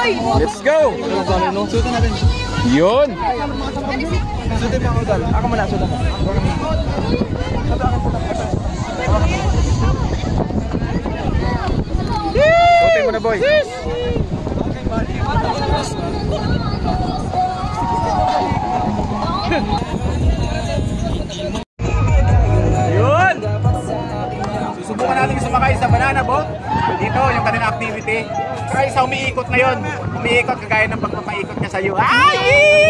Let's go! Sutan natin. Yun! Sutan mo ako dal. Ako muna, sutan mo. Sutin mo na, boy. Yun! Susubukan natin sumakay sa banana boat. Dito, yung kanina activity. Try sa umiikot na yun. Umiikot kagaya ng pagpapaikot niya sa'yo. Ay!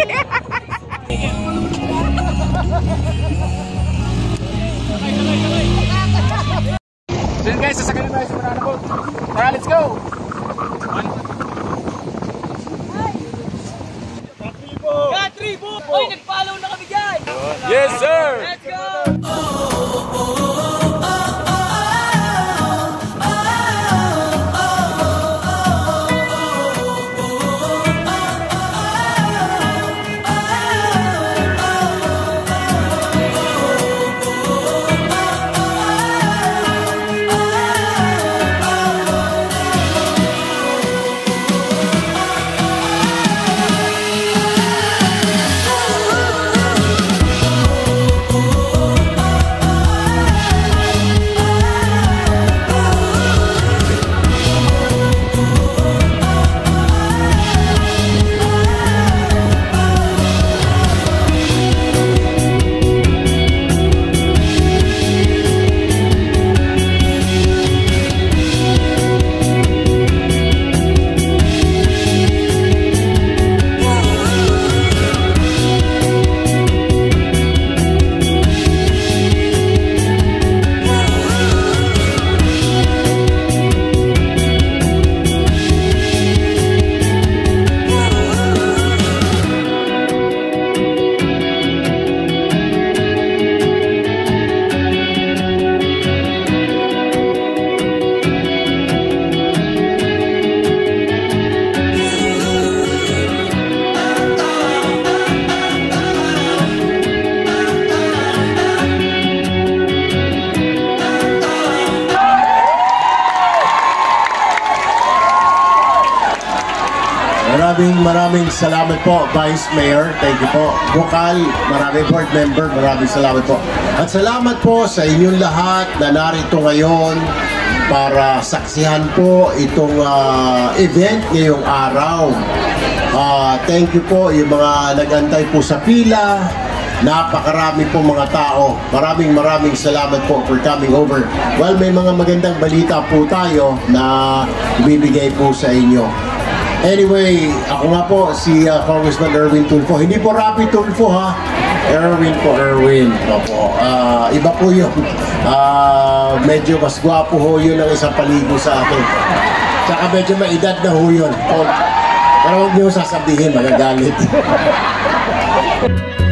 So yun guys, sasakay na tayo sa banana boat. Tara, let's go! Katribo! Oy, nag-follow na kami dyan! Yes, sir! Let's go! Maraming salamat po, Vice Mayor. Thank you po. Bukal, maraming board member, maraming salamat po. At salamat po sa inyong lahat na narito ngayon para saksihan po itong event ngayong araw. Thank you po yung mga nag-antay po sa pila. Napakarami po mga tao. Maraming salamat po for coming over. Well, may mga magandang balita po tayo na ibibigay po sa inyo. Anyway, ako nga po si Congressman Erwin Tulfo. Hindi po Rapi Tulfo ha. Erwin po, Erwin. Opo. Iba po yun. Medyo mas gwapo ho yun ang isang paligo sa akin. Tsaka medyo may edad na ho yun. Pero huwag niyo sasabihin, magagalit.